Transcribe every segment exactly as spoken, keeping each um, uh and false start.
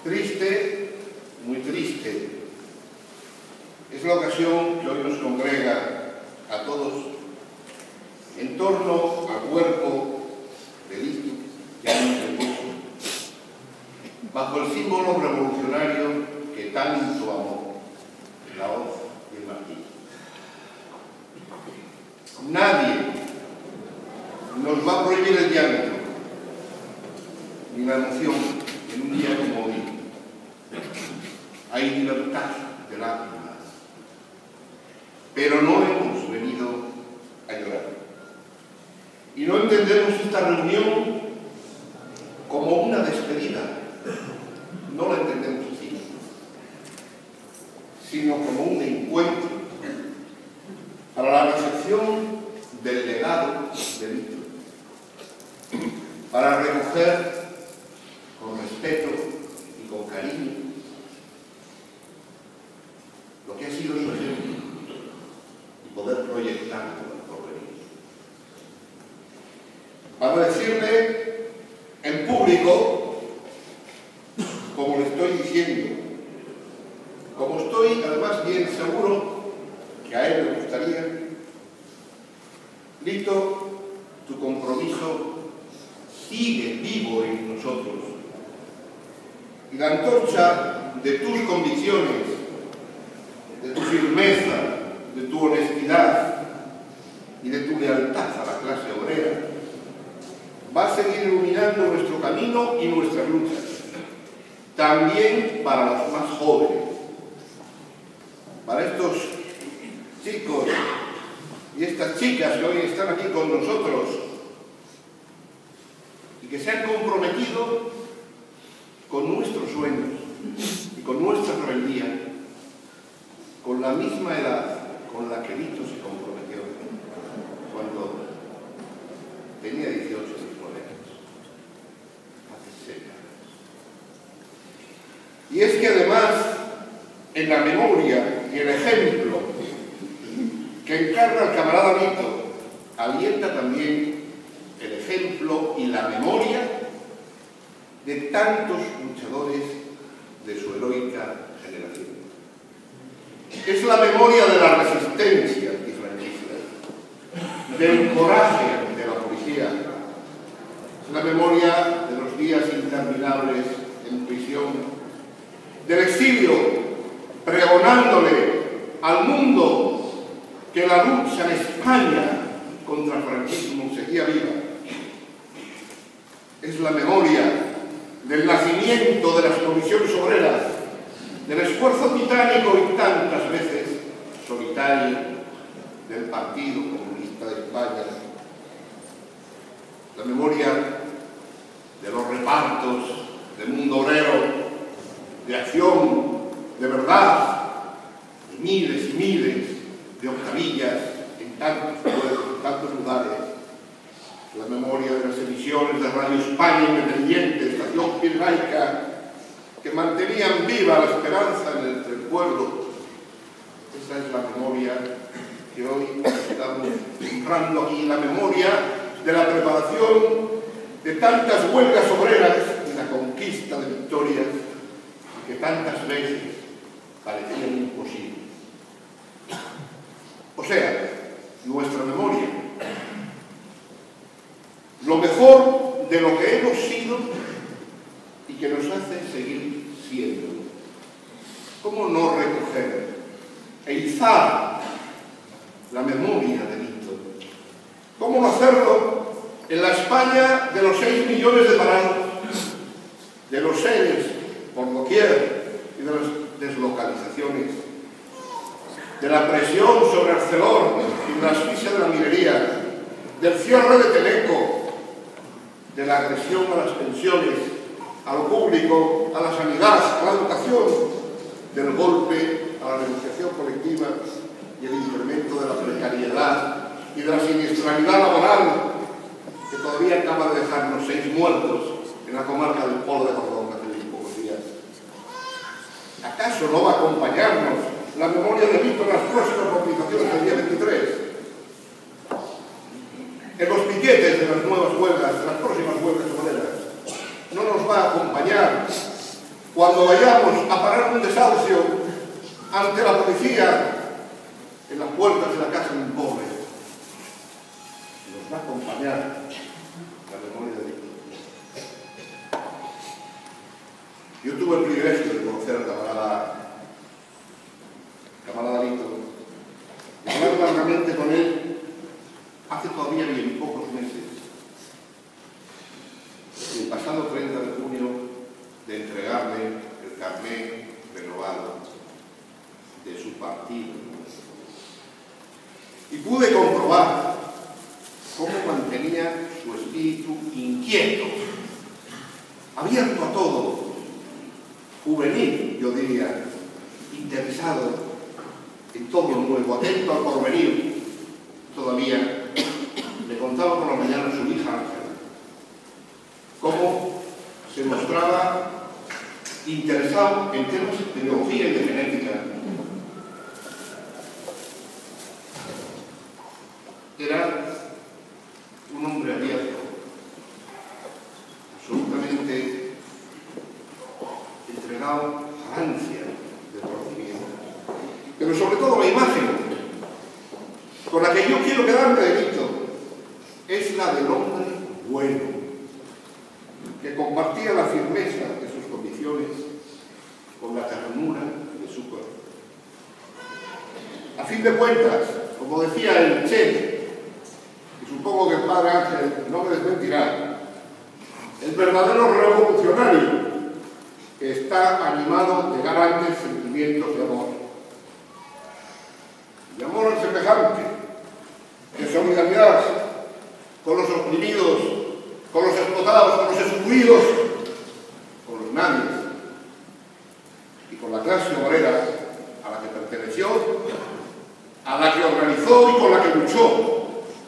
Triste, muy triste, es la ocasión que hoy nos congrega a todos en torno al cuerpo de Lito Yáñez, bajo el símbolo revolucionario que tanto amó, la hoz y el martillo. Nadie nos va a prohibir el llanto ni la emoción en un día como hoy. Hay libertad de lágrimas, pero no hemos venido a llorar. Y no entendemos esta reunión como una despedida, no la entendemos así, sino como un encuentro para la recepción del legado de Lito, para recoger con respeto y con cariño lo que ha sido su ejemplo y poder proyectarlo al porvenir. Para decirle en público, como le estoy diciendo, como estoy además bien seguro que a él le gustaría, Lito, tu compromiso sigue vivo en nosotros y la antorcha de tus convicciones, de tu firmeza, de tu honestidad y de tu lealtad a la clase obrera va a seguir iluminando nuestro camino y nuestras luchas, también para los más jóvenes, para estos chicos y estas chicas que hoy están aquí con nosotros y que se han comprometido con nuestros sueños y con nuestra rebeldía, con la misma edad con la que Lito se comprometió cuando tenía dieciocho o diecinueve años, hace seis años. Y es que además, en la memoria y el ejemplo que encarna el camarada Lito, alienta también el ejemplo y la memoria de tantos luchadores de su heroica generación. Es la memoria de la resistencia antifranquista, del coraje de la policía, es la memoria de los días interminables en prisión, del exilio, pregonándole al mundo que la lucha en España contra el franquismo seguía viva. Es la memoria del nacimiento de las comisiones obreras, del esfuerzo titánico y tantas veces solitario del Partido Comunista de España, la memoria de los repartos del mundo obrero, de acción, de verdad, de miles y miles de octavillas en tantos pueblos, en tantos lugares, la memoria de las emisiones de Radio España Independiente, estación piraica, que mantenían viva la esperanza entre el pueblo. Esa es la memoria que hoy estamos honrando aquí, la memoria de la preparación de tantas huelgas obreras y la conquista de victorias que tantas veces parecían imposibles. O sea, nuestra memoria, lo mejor de lo que hemos sido y que nos hace seguir siendo. ¿Cómo no recoger e izar la memoria de Lito? ¿Cómo no hacerlo en la España de los seis millones de parados, de los seres por doquier y de las deslocalizaciones, de la presión sobre Arcelor y de la asfixia de la minería, del cierre de Teleco, de la agresión a las pensiones, a lo público, a la sanidad, a la educación, del golpe a la negociación colectiva y el incremento de la precariedad y de la siniestralidad laboral que todavía acaba de dejarnos seis muertos en la comarca del Polo de Córdoba hace unos pocos días? ¿Acaso no va a acompañarnos la memoria de Lito en las próximas movilizaciones del día veintitrés? En los piquetes de las nuevas huelgas, de las próximas huelgas obreras, no nos va a acompañar cuando vayamos a parar un desahucio ante la policía en las puertas de la casa de un pobre, nos va a acompañar la memoria de Víctor. Yo tuve el privilegio de conocer al camarada, camarada Víctor, y hablar largamente con él hace todavía bien pocos meses. El pasado treinta de junio, de entregarle el carné renovado de su partido. Y pude comprobar cómo mantenía su espíritu inquieto, abierto a todo, juvenil, yo diría, interesado en todo lo nuevo, atento al porvenir. Todavía le contaba por la mañana a su hija Ángela cómo se mostraba interesado en temas de biología y de genética. Era un hombre abierto, absolutamente entregado a la ansia de conocimiento. Pero sobre todo la imagen con la que yo quiero quedarme de Víctor es la del hombre bueno, que compartía la firmeza de sus convicciones con la ternura de su cuerpo. A fin de cuentas, como decía el Che, y supongo que el padre Ángel no me desmentirá, el verdadero revolucionario está animado de grandes sentimientos de amor. De amor al semejante, de solidaridad con los oprimidos, con los explotados, con los excluidos, con los nadies y con la clase obrera a la que perteneció, a la que organizó y con la que luchó,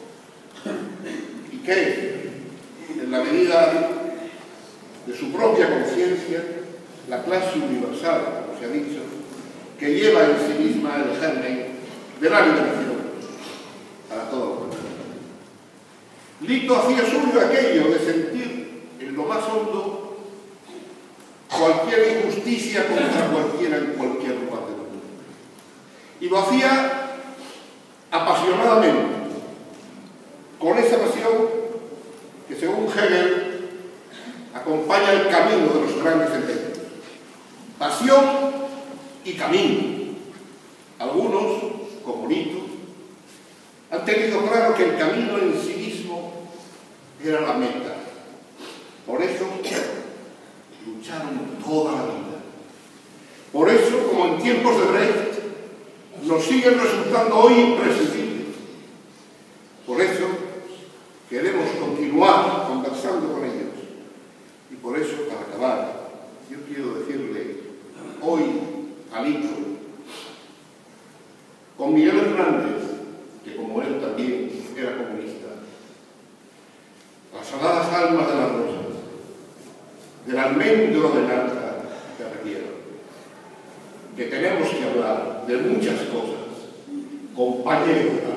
y que, en la medida de su propia conciencia, la clase universal, como se ha dicho, que lleva en sí misma el germen de la liberación para todo el mundo. Lito hacía suyo aquello de sentir en lo más hondo cualquier injusticia contra cualquiera en cualquier parte del mundo. Y lo hacía apasionadamente, con esa pasión que, según Hegel, acompaña el camino de los grandes empeños. Pasión y camino. Algunos, como Lito, han tenido claro que el camino en sí mismo era la meta. Por eso lucharon toda la vida. Por eso, como en tiempos de Brecht, nos siguen resultando hoy imprescindibles. Por eso queremos continuar conversando con ellos. Y por eso, para acabar, yo quiero decirle hoy a Lito, con Miguel Hernández, que como él también era comunista, las saladas almas de las rosas, del almendro de narca que requiero, que tenemos que hablar de muchas cosas, compañeros.